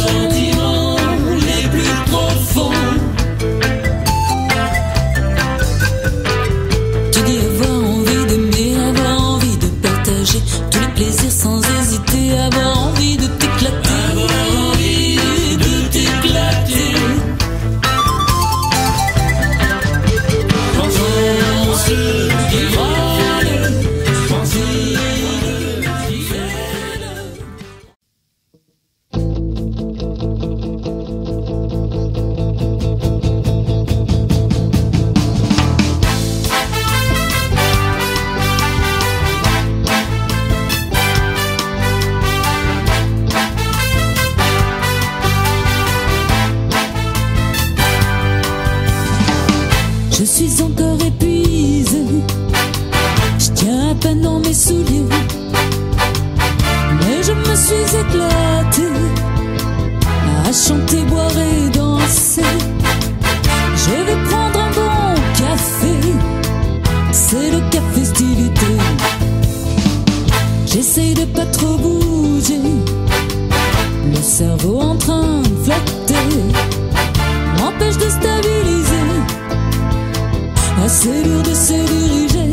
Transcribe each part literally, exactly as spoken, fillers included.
sentiments les plus profonds. Tu dis avoir envie d'aimer, avoir envie de partager tous les plaisirs sans hésiter, avoir envie de t'éclater, avoir envie de t'éclater. Quand on se dévoile, tranquille, fidèle. Je suis encore épuisée, je tiens à peine dans mes souliers, mais je me suis éclatée à chanter, boire et danser. Je vais prendre un bon café, c'est le café festivité. J'essaye de pas trop bouger, le cerveau en train de flotter m'empêche de stabiliser. Assez dur de se diriger,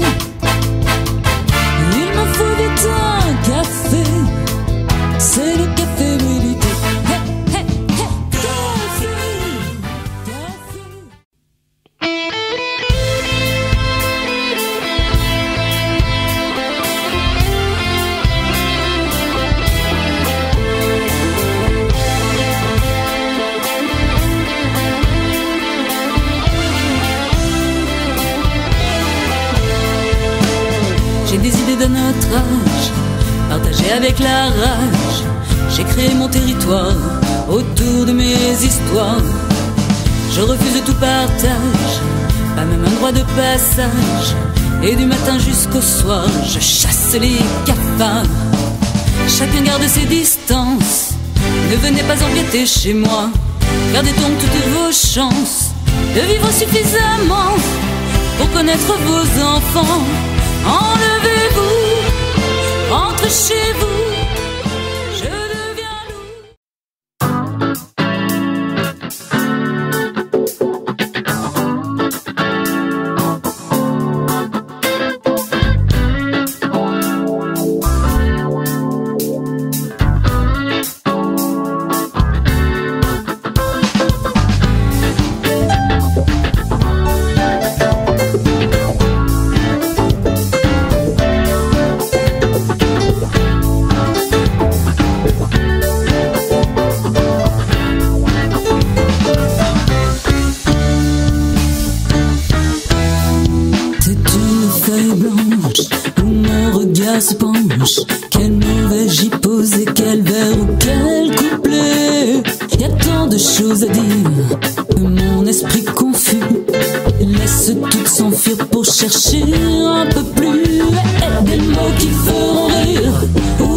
il me faut vite un café, c'est le café fébrilité. Hey, hey, hey. Café, café. J'ai des idées de notre âge, partagées avec la rage. J'ai créé mon territoire autour de mes histoires. Je refuse tout partage, pas même un droit de passage. Et du matin jusqu'au soir, je chasse les cafards. Chacun garde ses distances, ne venez pas empiéter chez moi. Gardez donc toutes vos chances de vivre suffisamment pour connaître vos enfants. Enlevez-vous, rentrez chez vous, je deviens où mon regard se penche. Quel mot vais-je y poser, quel vers ou quel couplet? Y a tant de choses à dire que mon esprit confus laisse tout s'enfuir pour chercher un peu plus. Des mots qui feront rire ou